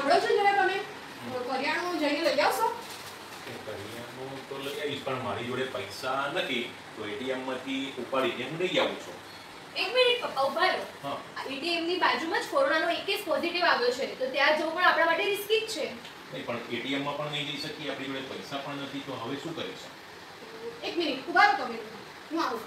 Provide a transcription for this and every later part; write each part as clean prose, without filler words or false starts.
સાંભળો છો જરા તમે કરિયાણું જઈને લઈ આવશો? કરિયાણું તો લઈ આવીશ પણ મારી જોડે પૈસા નથી તો એટીએમ માંથી ઉપાડીને હું લઈ આવું છું. એક મિનિટ પપ્પા ઉભા રહો. હા. એટીએમ ની બાજુમાં જ કોરોનાનો એક કેસ પોઝિટિવ આવ્યો છે તો ત્યાં જવું પણ આપણા માટે રિસ્કી જ છે. નહીં પણ એટીએમ માં પણ નહીં જઈ શકીએ, આપણી જોડે પૈસા પણ નથી તો હવે શું કરીશું? એક મિનિટ ઉભા રહો તમે, હું આવું.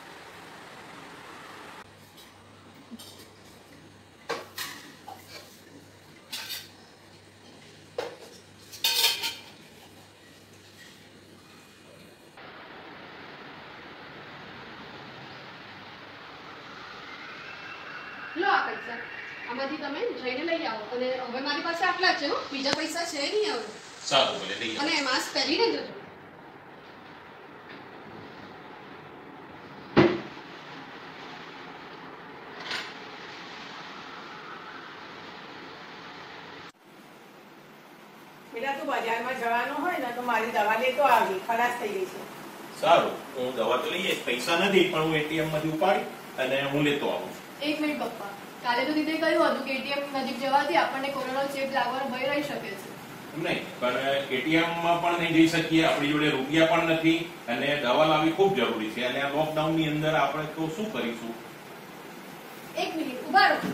લો આ પૈસા, આમાંથી તમે જઈને લઈ આવો. અને હવે મારી પાસે આટલા જ છે હો, બીજા પૈસા છે નહીં હવે. સારું ભલે લઈ આવો. અને માસ્ક પહેરીને જજો. બેટા તું બજારમાં જવાનું હોય ને તો મારી દવા લેતો આવી, ખલાસ થઈ ગઈ છે. સારું, હું દવા તો લઈ આવીશ. પૈસા નથી પણ હું એટીએમ માંથી ઉપાડી અને હું લેતો આવું છું. એક મિનિટ પપ્પા, કાલે તો દીદી કહ્યું હતું કે એટીએમ નજીક જવાથી આપણને કોરોનાનો ચેપ લાગવાનો ભય રહી શકે છે. નહીં પણ એટીએમ માં પણ નહીં જઈ શકીએ, આપણી જોડે રૂપિયા પણ નથી અને દવા લાવવી ખૂબ જરૂરી છે અને આ લોકડાઉન ની અંદર આપણે તો શું કરીશું? એક મિનિટ ઉભા રહો.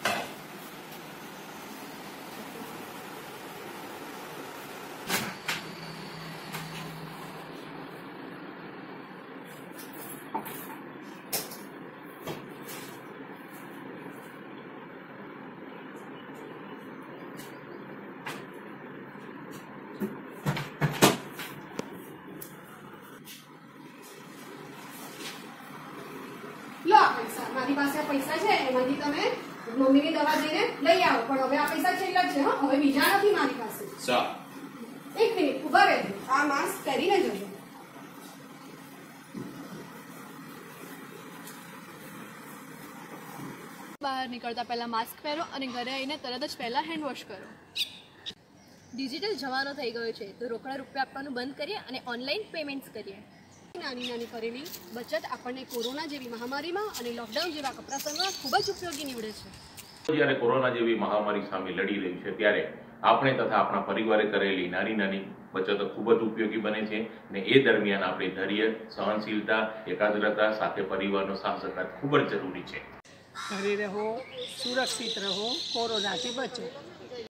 લો આ પૈસા, મારી પાસે આ પૈસા છે, એમાંથી તમે મમ્મીની દવા જઈને લઈ આવો. પણ હવે આ પૈસા છેલ્લા જ છે હો, હવે બીજા નથી મારી પાસે. સારું. એક મિનિટ ઉભા રહેજો, આ માસ્ક પહેરીને જજો. બહાર નીકળતા પહેલા માસ્ક પહેરો અને ઘરે આવીને તરત જ પહેલા હેન્ડ વોશ કરો. ડિજિટલ જમાનો થઈ ગયો છે તો રોકડા રૂપિયા આપવાનું બંધ કરીએ અને ઓનલાઈન પેમેન્ટ્સ કરીએ. નાની નાની કરેલી બચત આપણને કોરોના જેવી મહામારીમાં અને લોકડાઉન જેવા કપરાસમાં ખૂબ જ ઉપયોગી નીવડે છે. જ્યારે કોરોના જેવી મહામારી સામે લડી રહ્યું છે ત્યારે આપણે તથા આપણા પરિવારે કરેલી નાની નાની બચતો ખૂબ જ ઉપયોગી બને છે અને એ દરમિયાન આપણે ધૈર્ય, સહનશીલતા, એકાગ્રતા સાથે પરિવારનો સાથ સહકાર ખૂબ જ જરૂરી છે. ઘરે રહો, સુરક્ષિત રહો, કોરોનાથી બચો.